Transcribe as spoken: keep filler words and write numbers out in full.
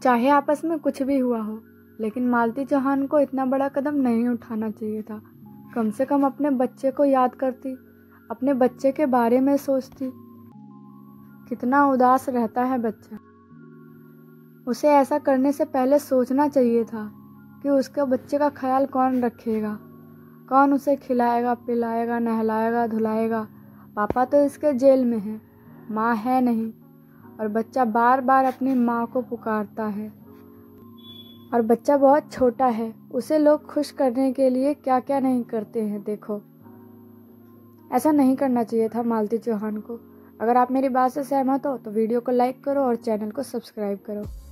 चाहे आपस में कुछ भी हुआ हो, लेकिन मालती चौहान को इतना बड़ा कदम नहीं उठाना चाहिए था। कम से कम अपने बच्चे को याद करती, अपने बच्चे के बारे में सोचती। कितना उदास रहता है बच्चा। उसे ऐसा करने से पहले सोचना चाहिए था कि उसके बच्चे का ख्याल कौन रखेगा, कौन उसे खिलाएगा, पिलाएगा, नहलाएगा, धुलाएगा। पापा तो इसके जेल में हैं, माँ है नहीं, और बच्चा बार बार अपनी माँ को पुकारता है। और बच्चा बहुत छोटा है, उसे लोग खुश करने के लिए क्या क्या नहीं करते हैं। देखो, ऐसा नहीं करना चाहिए था मालती चौहान को। अगर आप मेरी बात से सहमत हो तो वीडियो को लाइक करो और चैनल को सब्सक्राइब करो।